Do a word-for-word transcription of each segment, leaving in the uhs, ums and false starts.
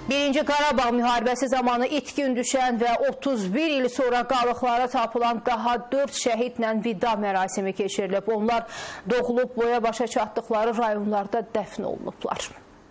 Birinci Qarabağ müharibəsi zamanı itkin düşən və otuz bir il sonra qalıqlara tapılan daha dörd şəhidlə vida mərasimi keçirilib. Onlar doğulub boya başa çatdıqları rayonlarda dəfn olunublar.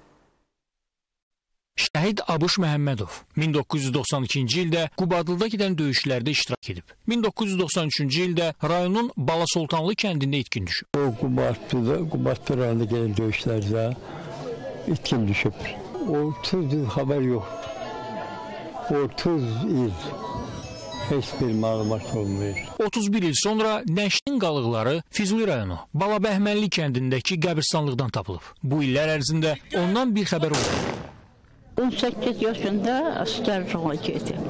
Şəhid Abuş Məhəmmədov min doqquz yüz doxsan ikinci ildə Qubadlıda gedən döyüşlərdə iştirak edib. min doqquz yüz doxsan üçüncü ildə rayonun Balasoltanlı kəndində itkin düşüb. O Qubadlıda, Qubadlı rayonunda gedən döyüşlərdə itkin düşüb. otuz il xəbər yox. otuz il heç bir məlumat olmuyor. otuz bir il sonra Nəşinin qalıqları Füzuli rayonu Balabəhmənli kəndindəki qəbirstanlıqdan tapılıb. Bu illər ərzində ondan bir xəbər oldu. on səkkiz yaşında askerliğe gittim.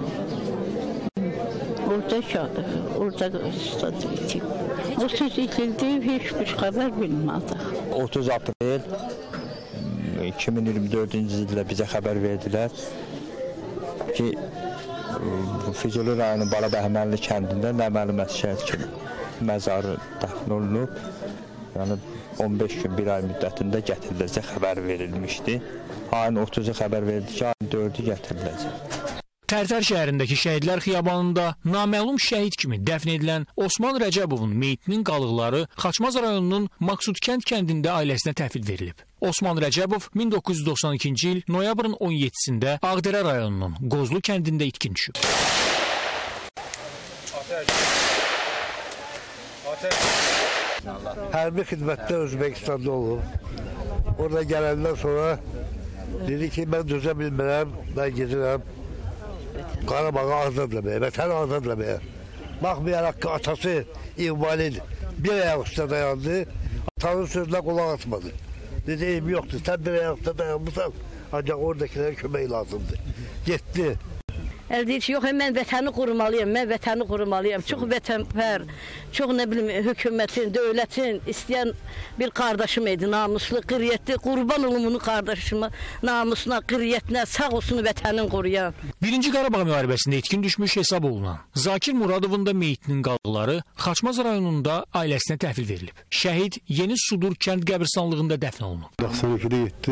Orada şadı, orada stadı bittim. otuz ildə heç bir xəbər bilmədik. otuz aprel iki min iyirmi dördüncü ildə bizə xəbər verdilər ki, Füzuli rayonu Balabəhmənli kəndində Nəməli Məscid kimi məzarı dəfn olunub. Yəni on beş gün, bir ay müddətində gətiriləcək xəbər verilmişdi. Ayın otuzu xəbər verdi ki, ayın dördü gətiriləcək. Tərtər şəhərindəki şəhidlər xiyabanında naməlum şəhid kimi dəfn edilən Osman Rəcəbovun meyitinin qalıqları Xaçmaz rayonunun Maqsudkənd kəndində ailəsinə təhvil verilib. Osman Rəcəbov min doqquz yüz doxsan ikinci il noyabrın on yeddisində Ağdərə rayonunun Qozlu kəndində itkin düşüb. Hərbi xidmətdə Özbəkistanda olub. Orada gələndən sonra dedi ki, mən dözə bilmirəm, mən gedirəm Qarabağı azad eləməyə, vətəni azad eləməyə. Baxmayaraq ki, atası invalid bir ayaq üstə dayandı, atanın sözünə qulaq atmadı. Dedi, eyim yoxdur, sən bir ayaq üstə dayanmışsan, ancaq oradakilərə kömək lazımdır. Getdi. Əl deyir ki, yox, mən vətəni qorumalıyam, mən vətəni qorumalıyam. Çox vətənpər, çox nə bilim, hökumətin, dövlətin istəyən bir qardaşım idi, namuslu, qiriyyətli, qurban olumunu qardaşıma, namusuna, qiriyyətinə, sağ olsun vətənin qoruyan. Birinci Qarabağ müharibəsində itkin düşmüş hesab olunan Zakir Muradovun da meyitinin qalıqları Xaçmaz rayonunda ailəsinə təhvil verilib. Şəhid Yeni Sudur kənd qəbirstanlığında dəfn olunub. doxsan ikidə getdi,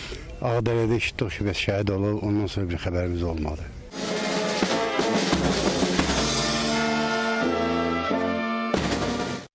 Ağdərədə işitdik ki, şəhid olub, ondan sonra bir xəbərimiz olmadı.